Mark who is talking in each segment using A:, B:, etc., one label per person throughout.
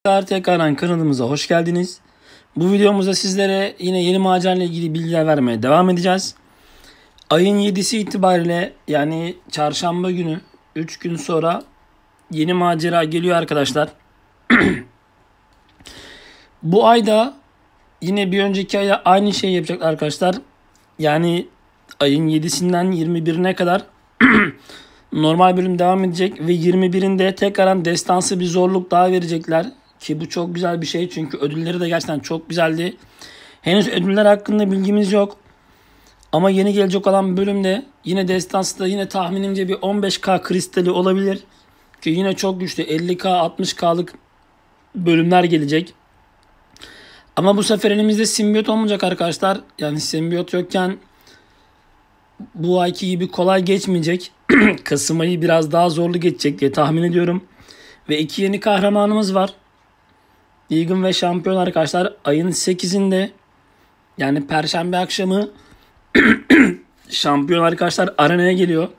A: Tekrardan kanalımıza hoş geldiniz. Bu videomuzda sizlere yine yeni macera ile ilgili bilgiler vermeye devam edeceğiz. Ayın 7'si itibariyle yani çarşamba günü 3 gün sonra yeni macera geliyor arkadaşlar. Bu ayda yine bir önceki ayda aynı şeyi yapacak arkadaşlar. Yani ayın 7'sinden 21'ine kadar normal bölüm devam edecek ve 21'inde tekrardan destansı bir zorluk daha verecekler. Ki bu çok güzel bir şey çünkü ödülleri de gerçekten çok güzeldi. Henüz ödüller hakkında bilgimiz yok. Ama yeni gelecek olan bölümde yine destansı da yine tahminimce bir 15K kristali olabilir. Ki yine çok güçlü 50K 60K'lık bölümler gelecek. Ama bu sefer elimizde simbiyot olmayacak arkadaşlar. Yani simbiyot yokken bu ayki gibi kolay geçmeyecek. Kasım ayı biraz daha zorlu geçecek diye tahmin ediyorum. Ve 2 yeni kahramanımız var. Legion ve Şampiyon arkadaşlar ayın 8'inde yani Perşembe akşamı Şampiyon arkadaşlar arenaya geliyor.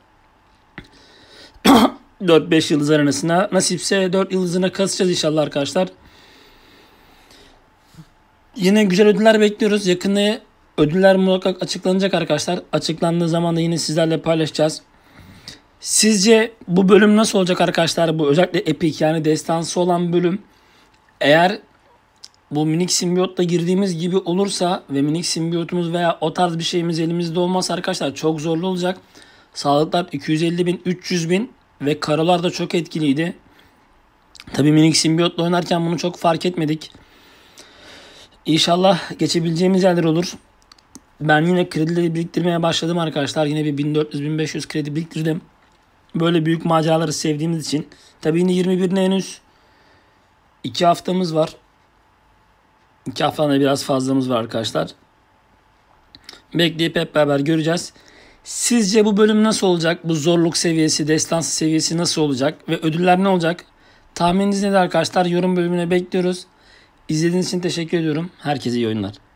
A: 4-5 yıldız arenasına. Nasipse 4 yıldızına kasacağız inşallah arkadaşlar. Yine güzel ödüller bekliyoruz. Yakında ödüller muhakkak açıklanacak arkadaşlar. Açıklandığı zaman da yine sizlerle paylaşacağız. Sizce bu bölüm nasıl olacak arkadaşlar? Bu özellikle epik yani destansı olan bölüm. Eğer bu minik simbiyotla girdiğimiz gibi olursa ve minik simbiyotumuz veya o tarz bir şeyimiz elimizde olmazsa arkadaşlar çok zorlu olacak. Sağlıklar 250.000, 300.000 ve karolar da çok etkiliydi. Tabii minik simbiyotla oynarken bunu çok fark etmedik. İnşallah geçebileceğimiz yerler olur. Ben yine kredileri biriktirmeye başladım arkadaşlar. Yine bir 1400-1500 kredi biriktirdim. Böyle büyük maceraları sevdiğimiz için. Tabii yine 21'ine henüz 2 haftamız var. 2 haftada biraz fazlamız var arkadaşlar. Bekleyip hep beraber göreceğiz. Sizce bu bölüm nasıl olacak? Bu zorluk seviyesi, destansı seviyesi nasıl olacak? Ve ödüller ne olacak? Tahmininiz nedir arkadaşlar? Yorum bölümüne bekliyoruz. İzlediğiniz için teşekkür ediyorum. Herkese iyi oyunlar.